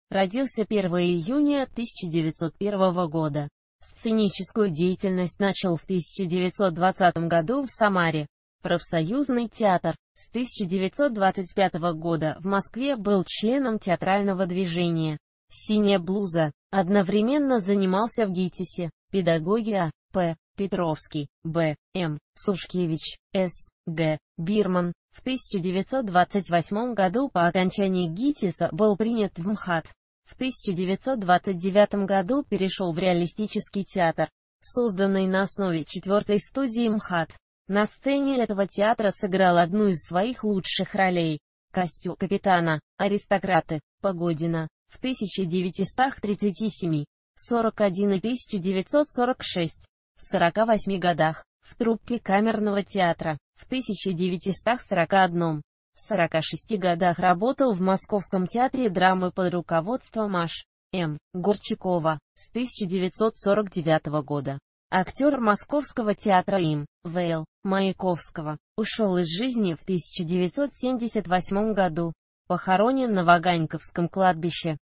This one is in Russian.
Родился 1 июня 1901 года. Сценическую деятельность начал в 1920 году в Самаре. Профсоюзный театр. С 1925 года в Москве был членом театрального движения «Синяя блуза». Одновременно занимался в ГИТИСе. Педагоги А. П. Петровский, Б. М. Сушкевич, С. Г. Бирман. В 1928 году по окончании ГИТИСа был принят в МХАТ. В 1929 году перешел в реалистический театр, созданный на основе 4-й студии МХАТ. На сцене этого театра сыграл одну из своих лучших ролей – Костю капитана, аристократы, Погодина, в 1937, 41 и 1946, в 48 годах, в труппе камерного театра, в 1941, 46 годах работал в Московском театре драмы под руководством Аш. М. Горчакова, с 1949 года. Актер Московского театра им. В.Л. Маяковского. Ушел из жизни в 1978 году. Похоронен на Ваганьковском кладбище.